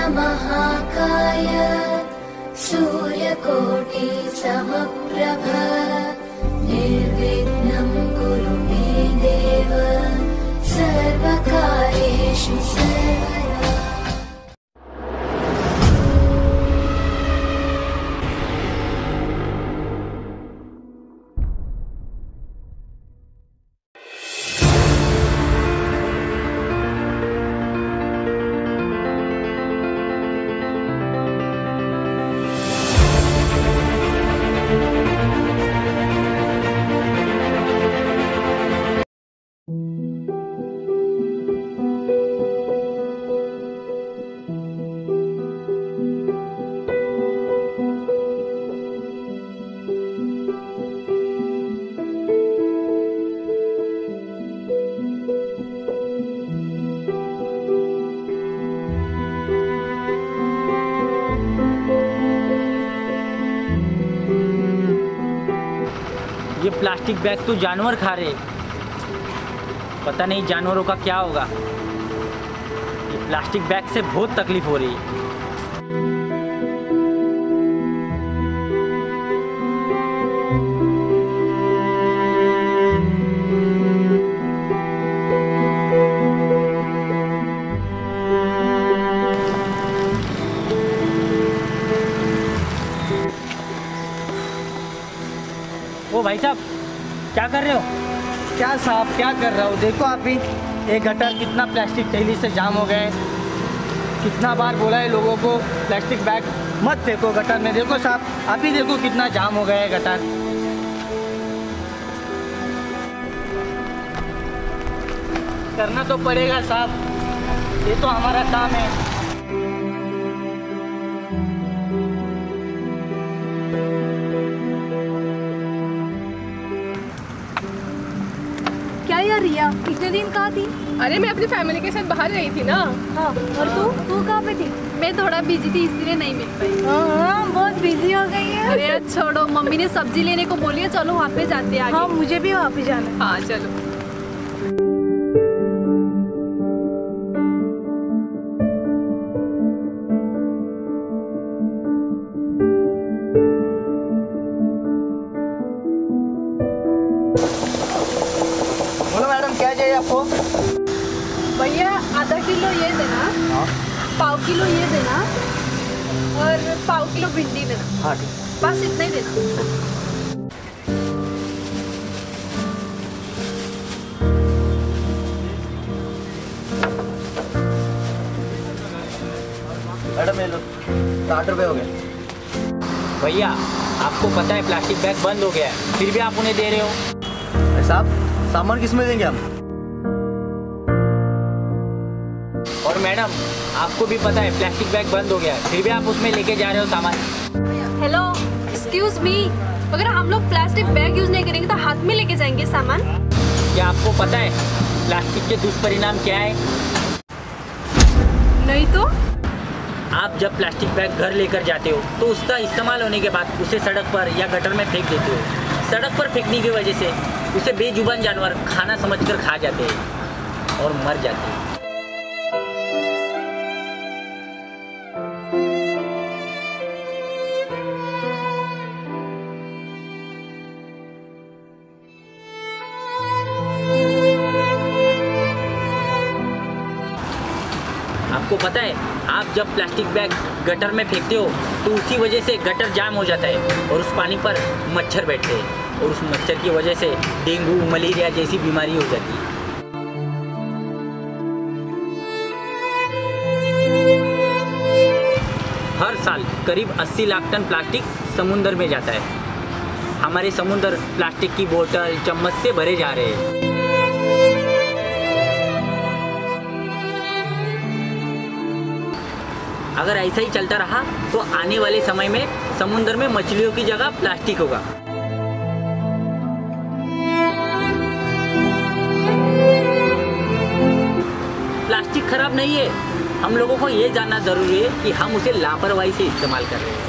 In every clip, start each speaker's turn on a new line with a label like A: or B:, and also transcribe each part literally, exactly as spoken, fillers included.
A: महाकाय सूर्यकोटि समप्रभ निर्विघ्नं कुरु मे देव सर्वकार्येषु सर्वदा।
B: ये प्लास्टिक बैग तो जानवर खा रहे, पता नहीं जानवरों का क्या होगा। ये प्लास्टिक बैग से बहुत तकलीफ हो रही है। ओ भाई साहब, क्या कर रहे हो?
C: क्या साहब क्या कर रहा हूँ? देखो आप ही, ये गटर कितना प्लास्टिक थैली से जाम हो गए। कितना बार बोला है लोगों को प्लास्टिक बैग मत फेंको गटर में। देखो साहब, आप ही देखो कितना जाम हो गया है गटर। करना तो पड़ेगा साहब, ये तो हमारा काम है।
D: क्या यार रिया, इतने दिन कहाँ थी?
E: अरे मैं अपनी फैमिली के साथ बाहर गई थी ना।
D: हाँ, और तू तू कहाँ पे थी?
E: मैं थोड़ा बिजी थी इसलिए नहीं मिल पाई।
D: हाँ, बहुत बिजी हो गई है।
E: अरे यार छोड़ो, मम्मी ने सब्जी लेने को बोली है, चलो वहाँ पे जाते हैं आगे।
D: हाँ, मुझे भी वहाँ पे जाना है।
E: हाँ चलो।
C: बोलो मैडम, क्या चाहिए आपको?
E: भैया आधा किलो ये देना।
C: हाँ
E: पाव किलो ये देना और पाव किलो भिंडी देना।
C: हाँ ठीक।
E: बस इतना ही देना।
C: मैडम ये लो, साठ रुपये हो गए।
B: भैया आपको पता है प्लास्टिक बैग बंद हो गया है, फिर भी आप उन्हें दे रहे हो।
C: साहब सामान किस में देंगे हम?
B: और मैडम आपको भी पता है प्लास्टिक बैग बंद हो गया है, फिर भी आप उसमें लेके जा रहे हो सामान।
E: हेलो एक्सक्यूज मी, अगर हम लोग प्लास्टिक बैग यूज नहीं करेंगे तो हाथ में लेके जाएंगे सामान।
B: क्या आपको पता है प्लास्टिक के दुष्परिणाम क्या है?
E: नहीं तो
B: आप जब प्लास्टिक बैग घर लेकर जाते हो तो उसका इस्तेमाल होने के बाद उसे सड़क पर या गटर में फेंक देते हो। सड़क पर फेंकने की वजह से उसे बेजुबान जानवर खाना समझकर खा जाते हैं और मर जाते हैं। आपको पता है आप जब प्लास्टिक बैग गटर में फेंकते हो तो उसी वजह से गटर जाम हो जाता है और उस पानी पर मच्छर बैठते हैं और उस मच्छर की वजह से डेंगू मलेरिया जैसी बीमारी हो जाती है। हर साल करीब अस्सी लाख टन प्लास्टिक समुद्र में जाता है। हमारे समुद्र प्लास्टिक की बोतल चम्मच से भरे जा रहे हैं। अगर ऐसा ही चलता रहा तो आने वाले समय में समुद्र में मछलियों की जगह प्लास्टिक होगा। प्लास्टिक खराब नहीं है, हम लोगों को ये जानना जरूरी है कि हम उसे लापरवाही से इस्तेमाल कर रहे हैं।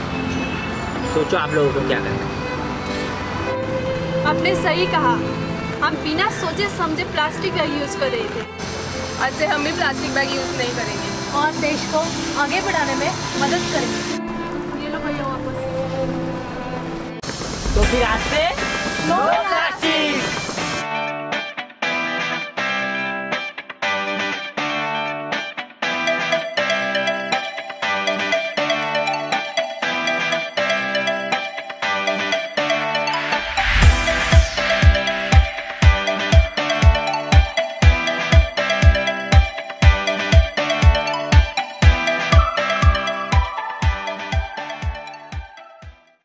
B: सोचो आप लोगों को क्या करना है।
E: आपने सही कहा, हम बिना सोचे समझे प्लास्टिक बैग यूज कर रहे थे। आज से हम भी प्लास्टिक बैग यूज नहीं करेंगे
D: और देश को आगे बढ़ाने में मदद करेंगे।
E: ये लो भैया वापस।
B: तो फिर आज से
D: नो